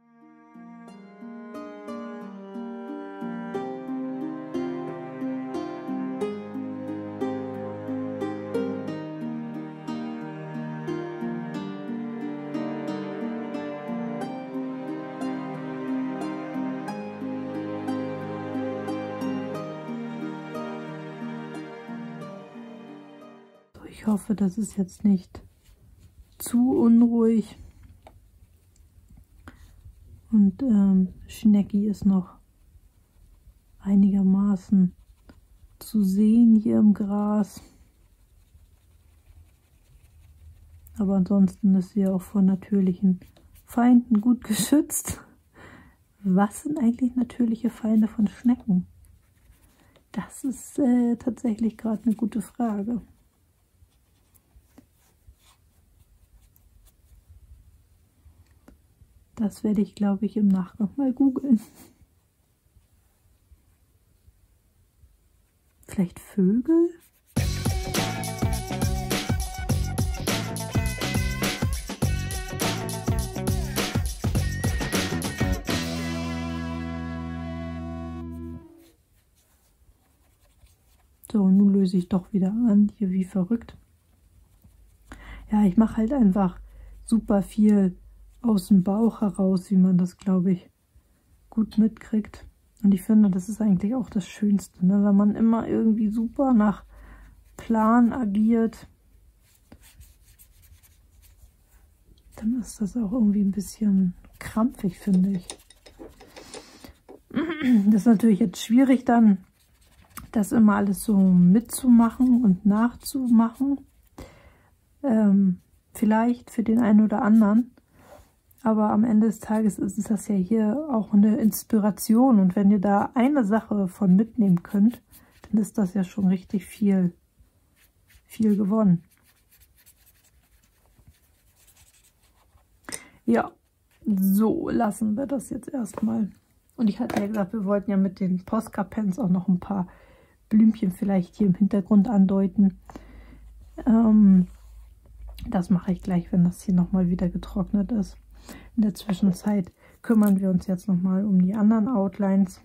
So, ich hoffe, das ist jetzt nicht zu unruhig und Schnecki ist noch einigermaßen zu sehen hier im Gras, aber ansonsten ist sie auch vor natürlichen Feinden gut geschützt. Was sind eigentlich natürliche Feinde von Schnecken? Das ist tatsächlich gerade eine gute Frage. Das werde ich, glaube ich, im Nachgang mal googeln. Vielleicht Vögel? So, nun löse ich doch wieder an, hier wie verrückt. Ja, ich mache halt einfach super viel aus dem Bauch heraus, wie man das, glaube ich, gut mitkriegt. Und ich finde, das ist eigentlich auch das Schönste, ne? Wenn man immer irgendwie super nach Plan agiert, dann ist das auch irgendwie ein bisschen krampfig, finde ich. Das ist natürlich jetzt schwierig dann, das immer alles so mitzumachen und nachzumachen. Vielleicht für den einen oder anderen. Aber am Ende des Tages ist das ja hier auch eine Inspiration. Und wenn ihr da eine Sache von mitnehmen könnt, dann ist das ja schon richtig viel gewonnen. Ja, so lassen wir das jetzt erstmal. Und ich hatte ja gesagt, wir wollten ja mit den Posca-Pens auch noch ein paar Blümchen vielleicht hier im Hintergrund andeuten. Das mache ich gleich, wenn das hier nochmal wieder getrocknet ist. In der Zwischenzeit kümmern wir uns jetzt nochmal um die anderen Outlines.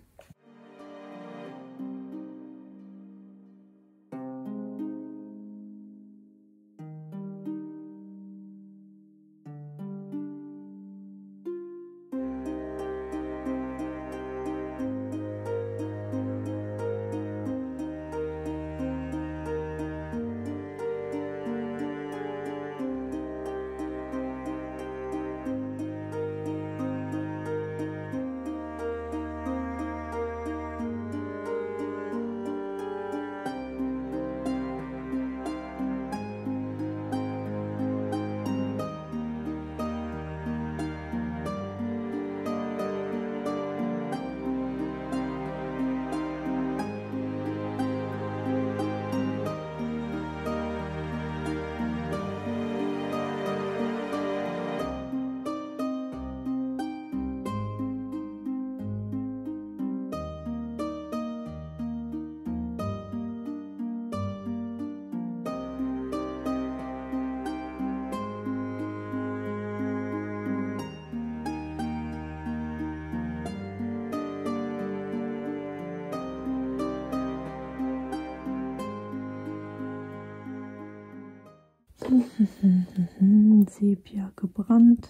Sepia gebrannt.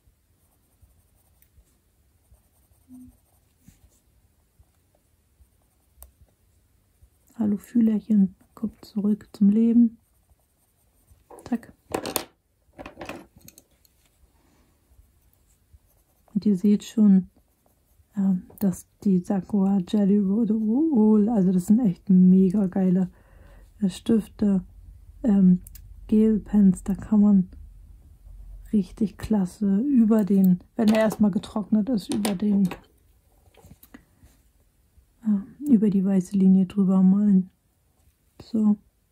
Hallo Fühlerchen, kommt zurück zum Leben. Zack. Und ihr seht schon, dass die Sakura Jelly Roll, also das sind echt mega geile Stifte, Gelpens, da kann man richtig klasse über den, wenn er erstmal getrocknet ist, über die weiße Linie drüber malen. So.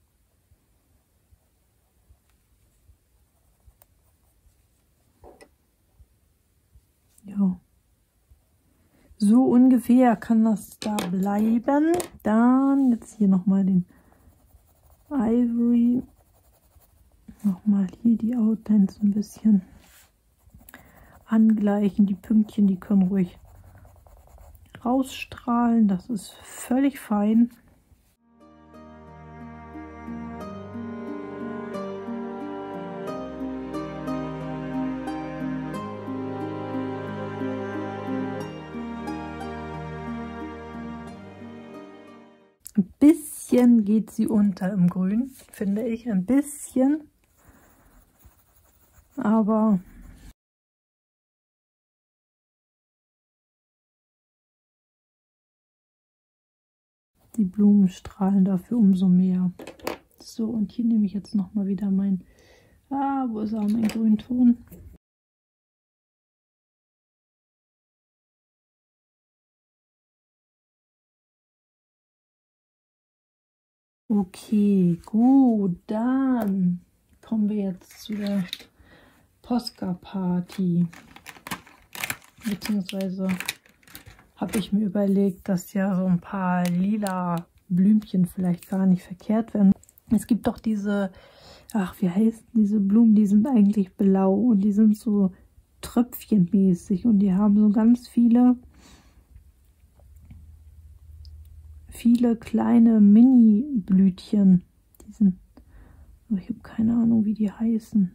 Ja. So ungefähr kann das da bleiben. Dann jetzt hier nochmal den Ivory. Nochmal hier die Outlines ein bisschen angleichen. Die Pünktchen, die können ruhig rausstrahlen. Das ist völlig fein. Ein bisschen geht sie unter im Grün, finde ich. Ein bisschen. Aber die Blumen strahlen dafür umso mehr. So, und hier nehme ich jetzt nochmal wieder mein, wo ist auch mein Grünton? Okay, gut, dann kommen wir jetzt zu der Posca-Party. Beziehungsweise habe ich mir überlegt, dass ja so ein paar lila Blümchen vielleicht gar nicht verkehrt werden. Es gibt doch diese, ach, wie heißen diese Blumen? Die sind eigentlich blau und die sind so tröpfchenmäßig und die haben so ganz viele kleine Mini-Blütchen. Die sind, aber ich habe keine Ahnung, wie die heißen.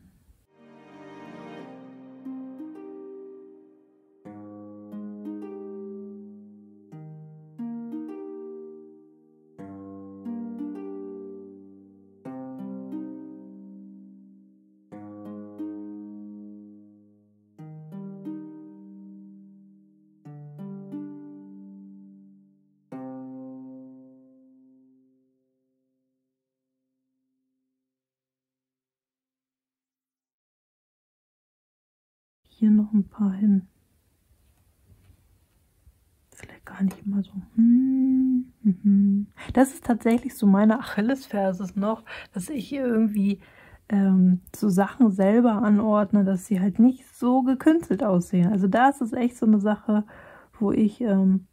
Hier noch ein paar hin. Vielleicht gar nicht mal so. Das ist tatsächlich so meine Achillesferse noch, dass ich hier irgendwie so Sachen selber anordne, dass sie halt nicht so gekünstelt aussehen. Also da ist es echt so eine Sache, wo ich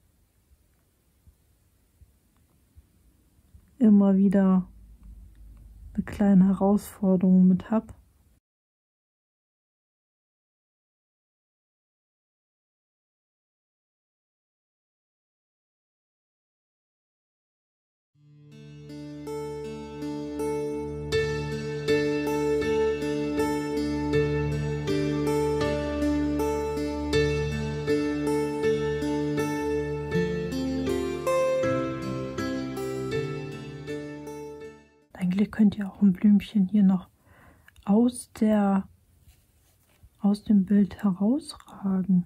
immer wieder eine kleine Herausforderung mit habe. Eigentlich könnt ihr auch ein Blümchen hier noch aus dem Bild herausragen.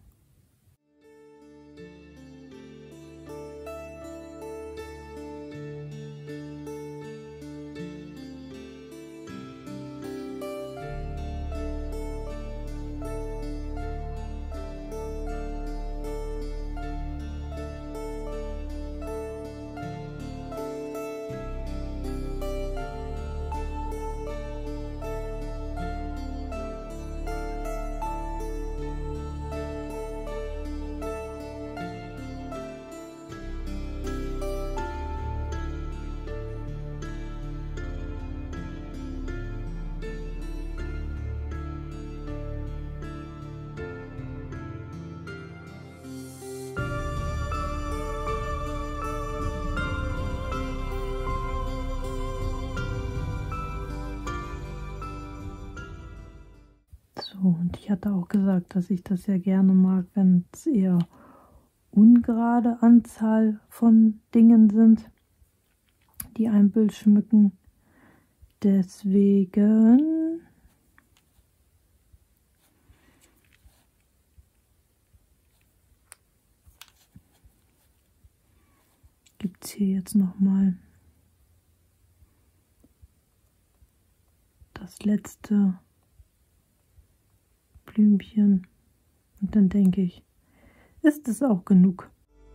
und ich hatte auch gesagt, dass ich das ja gerne mag, wenn es eher ungerade Anzahl von Dingen sind, die ein Bild schmücken. Deswegen gibt es hier jetzt nochmal das letzte Blümchen und dann denke ich, ist es auch genug.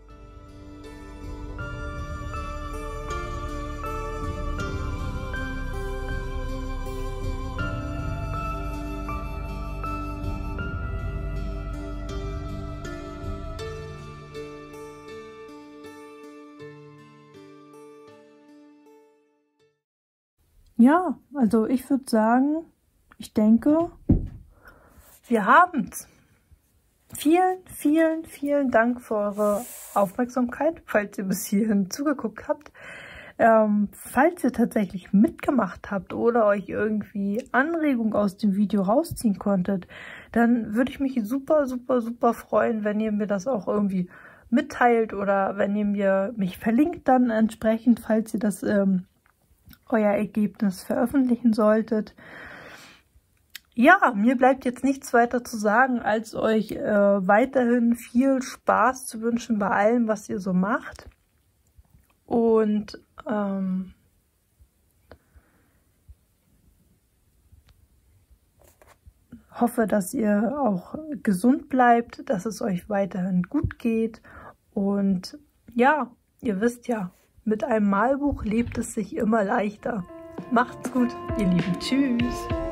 Ja, also ich würde sagen, ich denke, wir haben's. Vielen, vielen, vielen Dank für eure Aufmerksamkeit, falls ihr bis hierhin zugeguckt habt. Falls ihr tatsächlich mitgemacht habt oder euch irgendwie Anregungen aus dem Video rausziehen konntet, dann würde ich mich super, super, super freuen, wenn ihr mir das auch irgendwie mitteilt oder wenn ihr mich verlinkt dann entsprechend, falls ihr das euer Ergebnis veröffentlichen solltet. Ja, mir bleibt jetzt nichts weiter zu sagen, als euch weiterhin viel Spaß zu wünschen bei allem, was ihr so macht. Und hoffe, dass ihr auch gesund bleibt, dass es euch weiterhin gut geht. Und ja, ihr wisst ja, mit einem Malbuch lebt es sich immer leichter. Macht's gut, ihr Lieben. Tschüss.